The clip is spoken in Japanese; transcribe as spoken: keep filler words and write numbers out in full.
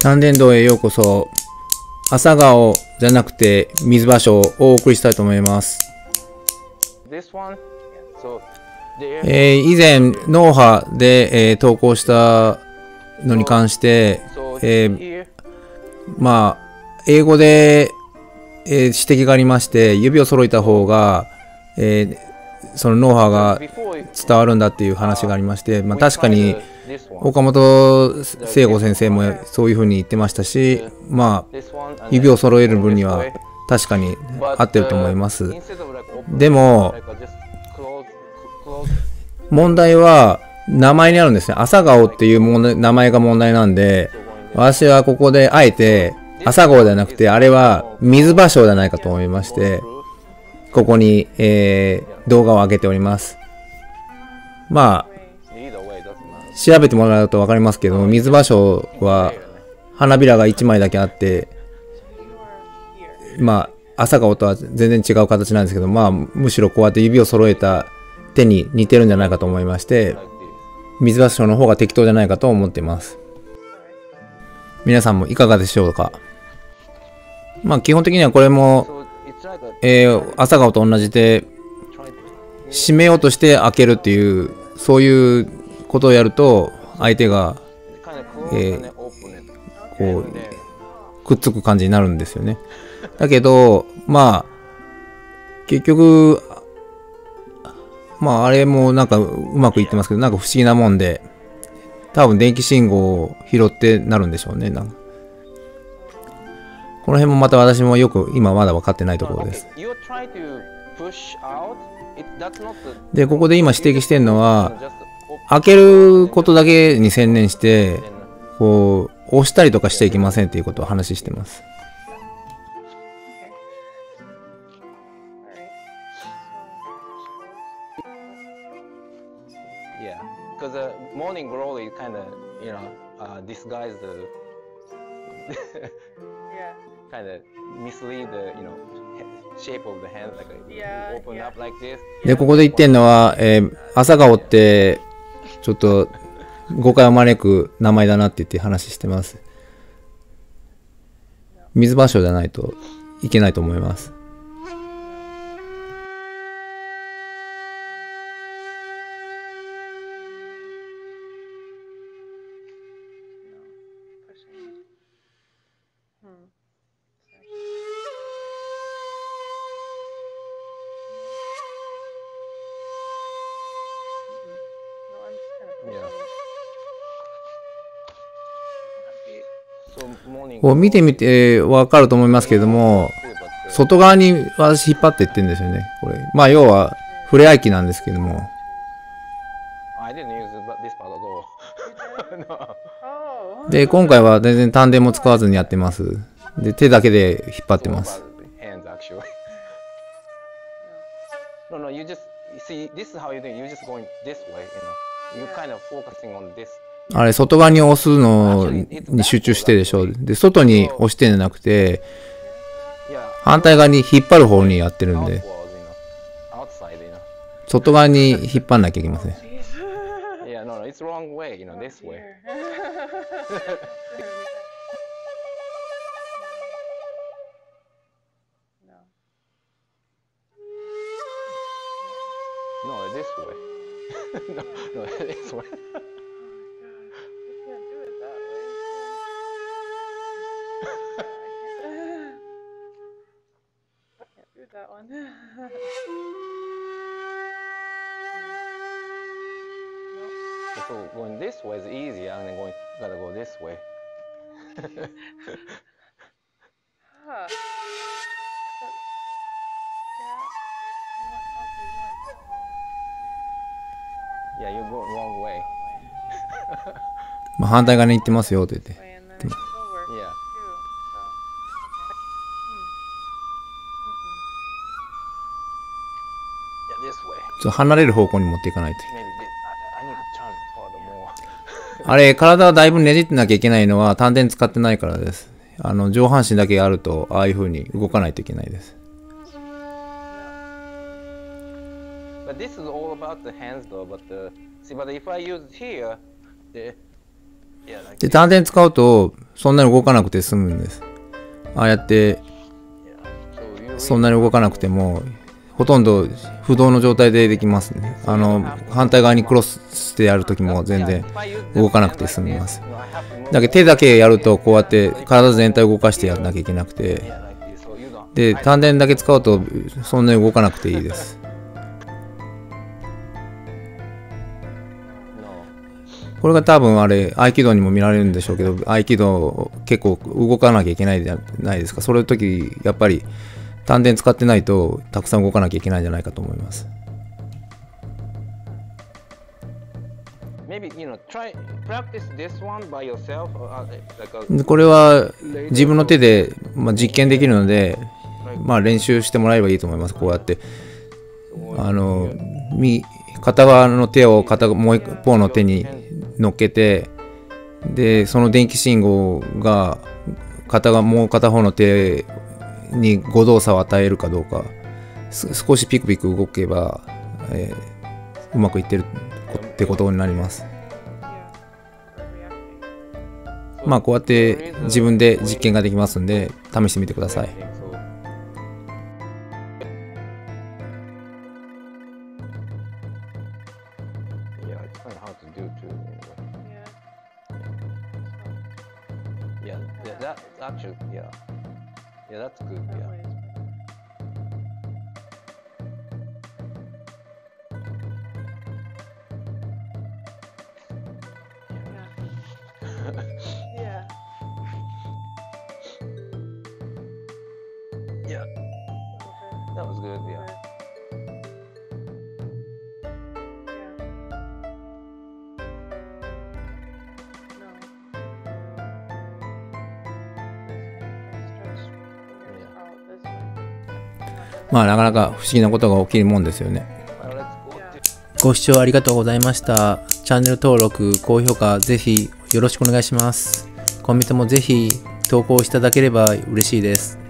丹田道へようこそ。朝顔じゃなくて水場所をお送りしたいと思います。えー、以前脳波で、えー、投稿したのに関して、えー、まあ英語で、えー、指摘がありまして、指を揃えた方が、えー、その脳波が伝わるんだっていう話がありまして、まあ、確かに岡本聖吾先生もそういうふうに言ってましたし、まあ指を揃える分には確かに合ってると思います。でも問題は名前にあるんですね。朝顔っていうもの名前が問題なんで、私はここであえて朝顔ではなくて、あれは水場所ではないかと思いまして、ここに、えー、動画を上げております。まあ調べてもらうと分かりますけども、水場所は花びらがいちまいだけあって、まあ朝顔とは全然違う形なんですけど、まあむしろこうやって指を揃えた手に似てるんじゃないかと思いまして、水場所の方が適当じゃないかと思っています。皆さんもいかがでしょうか。まあ基本的にはこれも、えー、朝顔と同じで締めようとして開けるっていう、そういうことをやると相手が、えー、こうくっつく感じになるんですよね。だけどまあ結局まああれもなんかうまくいってますけど、なんか不思議なもんで、多分電気信号を拾ってなるんでしょうね。なんかこの辺もまた私もよく今まだ分かってないところです。でここで今指摘してるのは、開けることだけに専念して、こう押したりとかしちゃいけませんっていうことを話してます。でここで言ってるのは、えー、朝顔ってちょっと誤解を招く名前だなって言って話してます。水場所じゃないといけないと思います。こう見てみてわかると思いますけれども、外側に私引っ張っていってるんですよね。これまあ要は触れ合い機なんですけども、で今回は全然丹田も使わずにやってます。で手だけで引っ張ってます。あれ外側に押すのに集中してでしょ。で外に押してんじゃなくて反対側に引っ張る方にやってるんで、外側に引っ張んなきゃいけません。 That one. So going this way is easier, and then going gotta go this way. Huh. Yeah, you go wrong way. まあ反対側に行ってますよって言って。 Yeah. This way. ちょっと離れる方向に持っていかないと。あれ体はだいぶねじってなきゃいけないのは丹田使ってないからです。あの上半身だけあるとああいう風に動かないといけないです。 But this is all about the hands though. But the, see, but if I use here, the, yeah, like で丹田使うとそんなに動かなくて済むんです。ああやってそんなに動かなくてもほとんど不動の状態でできますね。あの反対側にクロスしてやるときも全然動かなくて済みます。だけど手だけやるとこうやって体全体を動かしてやらなきゃいけなくて、で丹田だけ使うとそんなに動かなくていいです。これが多分あれ合気道にも見られるんでしょうけど、合気道結構動かなきゃいけないじゃないですか。それの時やっぱり丹田使ってないとたくさん動かなきゃいけないんじゃないかと思います。これは自分の手で、まあ、実験できるので、まあ、練習してもらえばいいと思います。こうやってあの片側の手を片もう一方の手に乗っけて、でその電気信号が片がもう片方の手に誤動作を与えるかどうか、少しピクピク動けば、えー、うまくいってるってことになります。まあこうやって自分で実験ができますんで試してみてください。 Yeah, that was good. Yeah. Yeah. まあなかなか不思議なことが起きるもんですよね。ご視聴ありがとうございました。チャンネル登録、高評価ぜひよろしくお願いします。コメントもぜひ投稿していただければ嬉しいです。